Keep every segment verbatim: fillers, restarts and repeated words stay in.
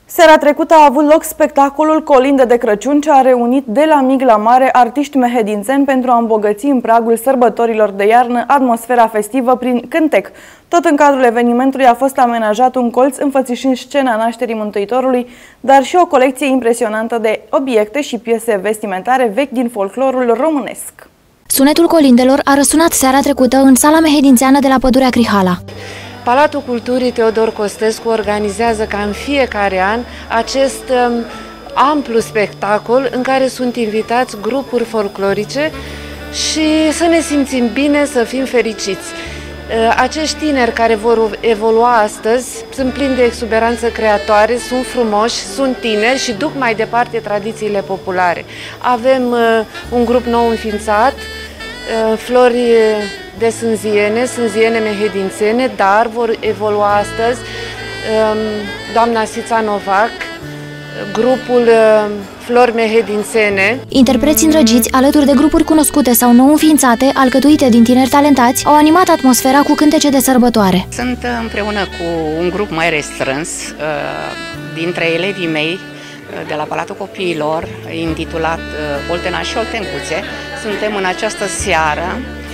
Seara trecută a avut loc spectacolul Colinde de Crăciun, ce a reunit de la mic la mare artiști mehedințeni pentru a îmbogăți în pragul sărbătorilor de iarnă atmosfera festivă prin cântec. Tot în cadrul evenimentului a fost amenajat un colț înfățișând scena nașterii Mântuitorului, dar și o colecție impresionantă de obiecte și piese vestimentare vechi din folclorul românesc. Sunetul colindelor a răsunat seara trecută în sala mehedințeană de la Pădurea Crihala. Palatul Culturii Teodor Costescu organizează ca în fiecare an acest um, amplu spectacol în care sunt invitați grupuri folclorice și să ne simțim bine, să fim fericiți. Uh, acești tineri care vor evolua astăzi sunt plini de exuberanță creatoare, sunt frumoși, sunt tineri și duc mai departe tradițiile populare. Avem uh, un grup nou înființat, uh, Flori de sânziene, sânziene mehedințene, dar vor evolua astăzi doamna Sița Novac, grupul Flori Mehedințene. Interpreți îndrăgiți, alături de grupuri cunoscute sau nou înființate, alcătuite din tineri talentați, au animat atmosfera cu cântece de sărbătoare. Sunt împreună cu un grup mai restrâns dintre elevii mei de la Palatul Copiilor, intitulat Oltena și Oltencuțe. Suntem în această seară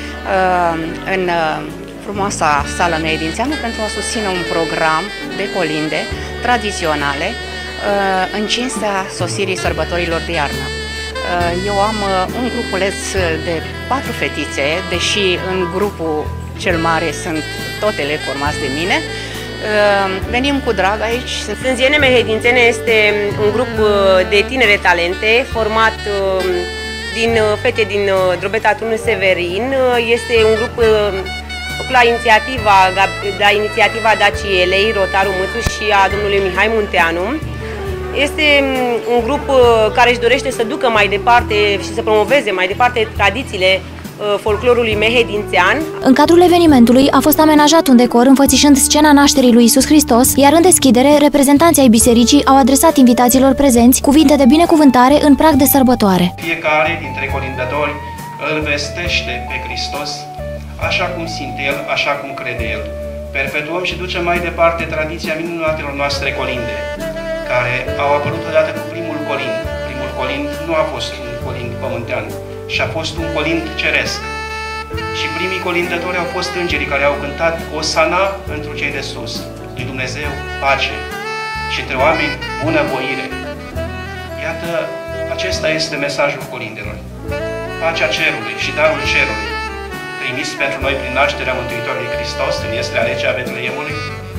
în frumoasa sală mehedințeană pentru a susține un program de colinde tradiționale în cinstea sosirii sărbătorilor de iarnă. Eu am un grupuleț de patru fetițe, deși în grupul cel mare sunt tot elevi formați de mine. Venim cu drag aici. Sânziene Mehedințene este un grup de tinere talente format din fete din Drobeta Turnul Severin. Este un grup la inițiativa, la inițiativa Dacielei, Rotaru Mâțu și a domnului Mihai Munteanu. Este un grup care își dorește să ducă mai departe și să promoveze mai departe tradițiile folclorului mehedințean. În cadrul evenimentului a fost amenajat un decor înfățișând scena nașterii lui Iisus Hristos, iar în deschidere, reprezentanții ai bisericii au adresat invitaților prezenți cuvinte de binecuvântare în prag de sărbătoare. Fiecare dintre colindători îl vestește pe Hristos așa cum simte El, așa cum crede El. Perpetuăm și ducem mai departe tradiția minunatelor noastre colinde, care au apărut odată cu primul colind. Primul colind nu a fost un colind pământean, și a fost un colind ceresc. Și primii colindători au fost îngerii care au cântat Osana pentru cei de sus, lui Dumnezeu pace și între oameni bunăvoire. Iată, acesta este mesajul colindelor. Pacea cerului și darul cerului, trimis pentru noi prin nașterea Mântuitorului Hristos în Ieslea Rece a Betleemului,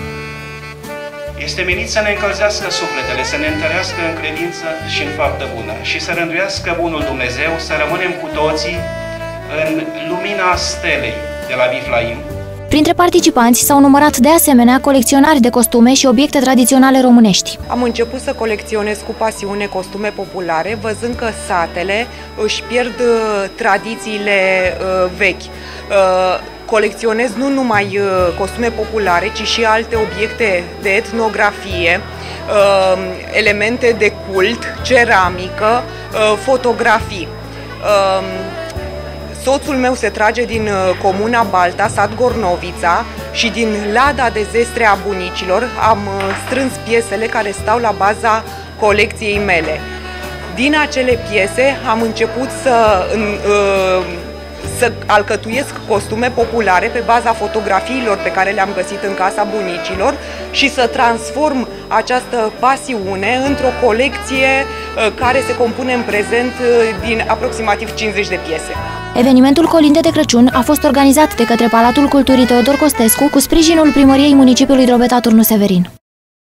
este menit să ne încălzească sufletele, să ne întărească în credință și în faptă bună și să rânduiască bunul Dumnezeu, să rămânem cu toții în lumina stelei de la Biflaim. Printre participanți s-au numărat de asemenea colecționari de costume și obiecte tradiționale românești. Am început să colecționez cu pasiune costume populare, văzând că satele își pierd tradițiile uh, vechi. Uh, Colecționez nu numai costume populare, ci și alte obiecte de etnografie, elemente de cult, ceramică, fotografii. Soțul meu se trage din comuna Balta, sat Gornovița, și din lada de zestre a bunicilor am strâns piesele care stau la baza colecției mele. Din acele piese am început să să alcătuiesc costume populare pe baza fotografiilor pe care le-am găsit în casa bunicilor și să transform această pasiune într-o colecție care se compune în prezent din aproximativ cincizeci de piese. Evenimentul Colinde de Crăciun a fost organizat de către Palatul Culturii Teodor Costescu cu sprijinul Primăriei Municipiului Drobeta Turnul Severin.